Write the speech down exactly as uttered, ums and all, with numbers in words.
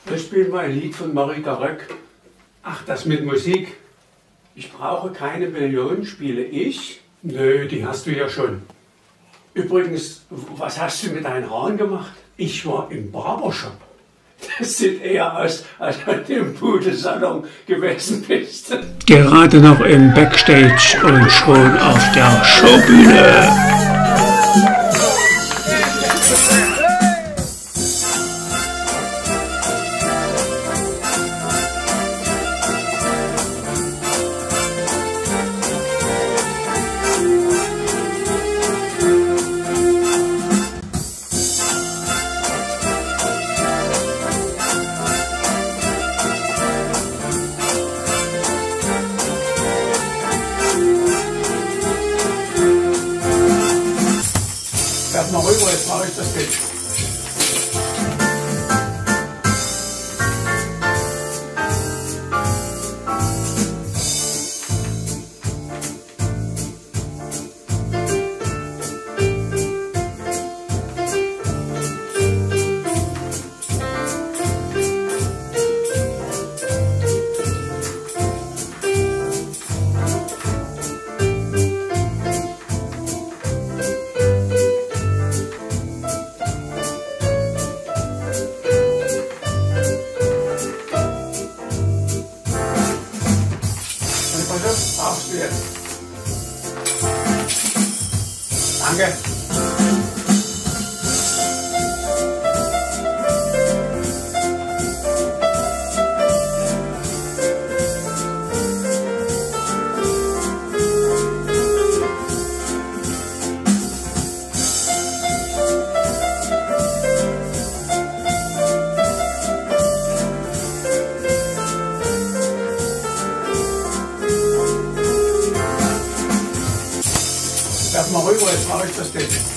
Ich spiele mal ein Lied von Marika Röck. Ach, das mit Musik. Ich brauche keine Millionen, spiele ich? Nö, die hast du ja schon. Übrigens, was hast du mit deinen Haaren gemacht? Ich war im Barbershop. Das sieht eher aus, als wenn du im Pudelsalon gewesen bist. Gerade noch im Backstage und schon auf der Showbühne. Fährt mal rüber, jetzt mache ich das Bild. Was brauchst du jetzt? Danke. Fährt mal rüber, jetzt mache ich das Bild.